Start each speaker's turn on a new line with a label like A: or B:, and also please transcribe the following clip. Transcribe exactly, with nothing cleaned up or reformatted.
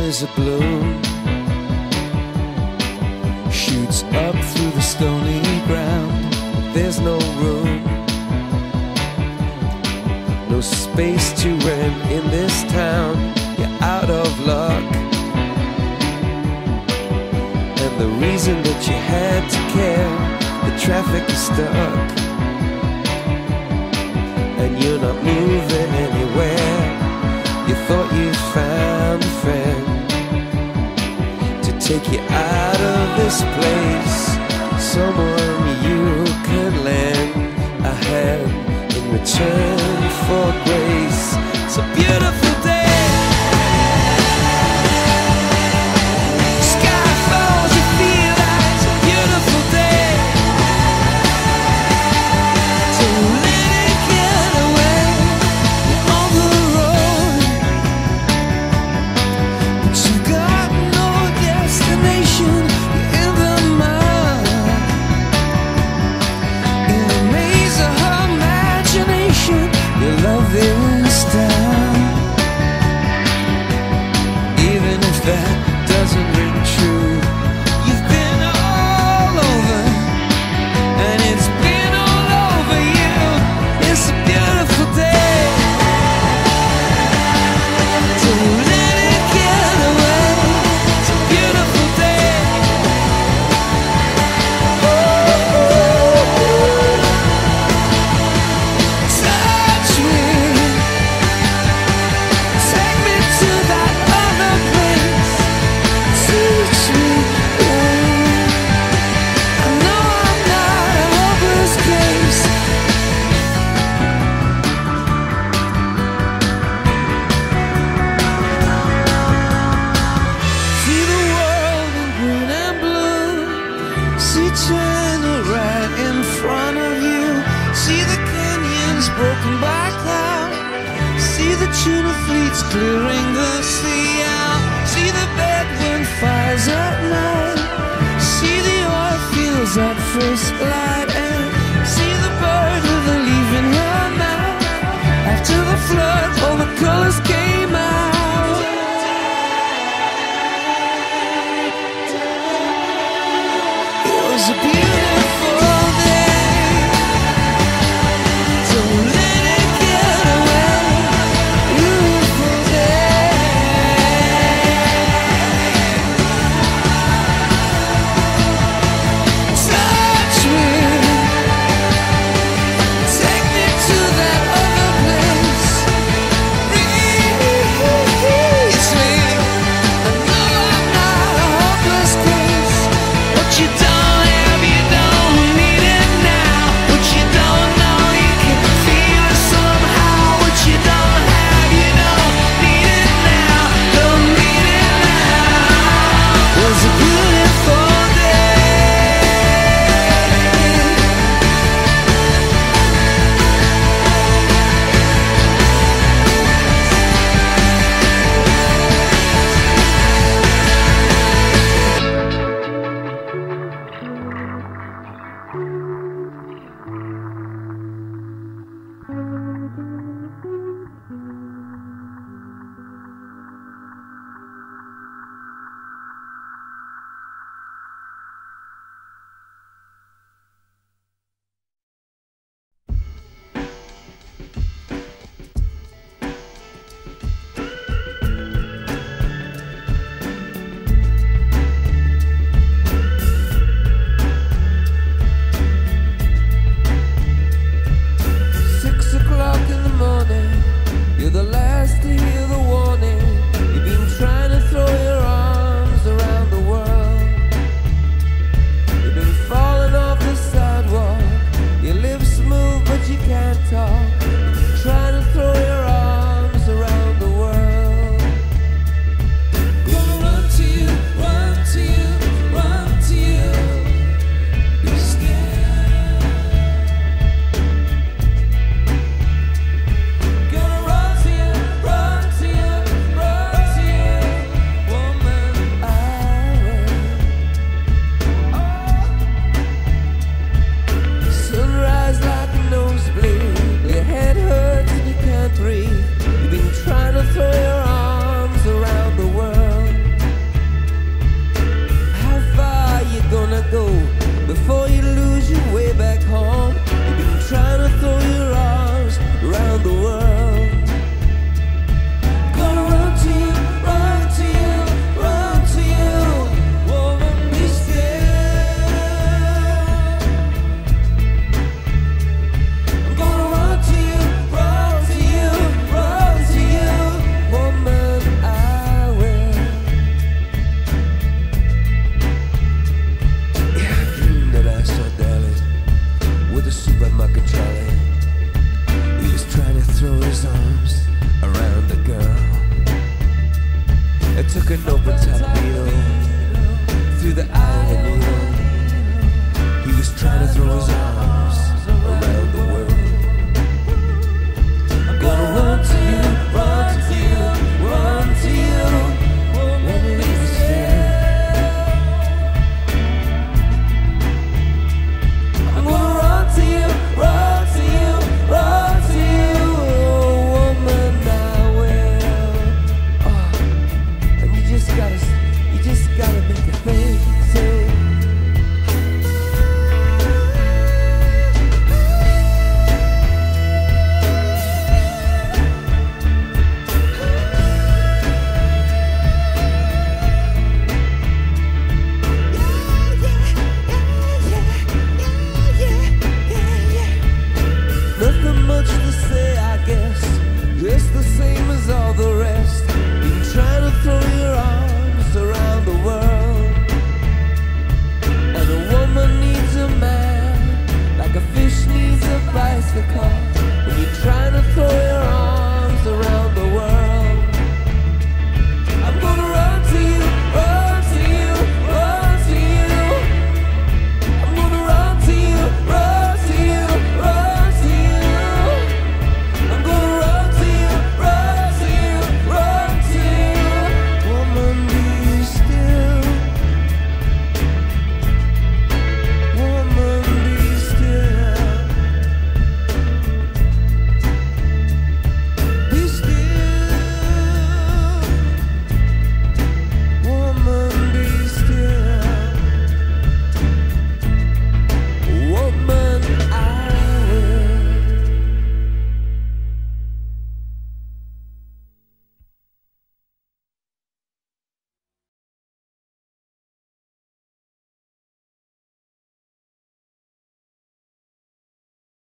A: is a bloom, shoots up through the stony ground. There's no room, no space to rent in this town. You're out of luck, and the reason that you had to care, the traffic is stuck, and you're not moving anywhere. You thought you found a friend to take you out of this place, someone you can lend a hand in return for grace. It's a beautiful day. Sky falls, you feel like it's a beautiful day. Don't let it get away. You're on the road, but you got no destination. You're in the mud, in a maze of imagination. Your love is down, even if that doesn't ring true. You've been all over, and it's been all over you. It's a beautiful day. Don't let it get away. It's a beautiful day. Touch me, take me to that other place. Teach me, babe. I know I'm not a hopeless case. See the world in green and blue. See China right in front of you. See the canyons broken by cloud. See the tuna fleets clearing the sea out. See the bedroom fires at night. See the oil fields at first light. And see the bird with a leaf in her mouth. After the flood, all the colors came out. It was a beautiful day. Don't let it get away. Beautiful day. Touch me, take me to that other place. Reach me. I know I'm not a hopeless case. What you don't have, you You just gotta make a face, say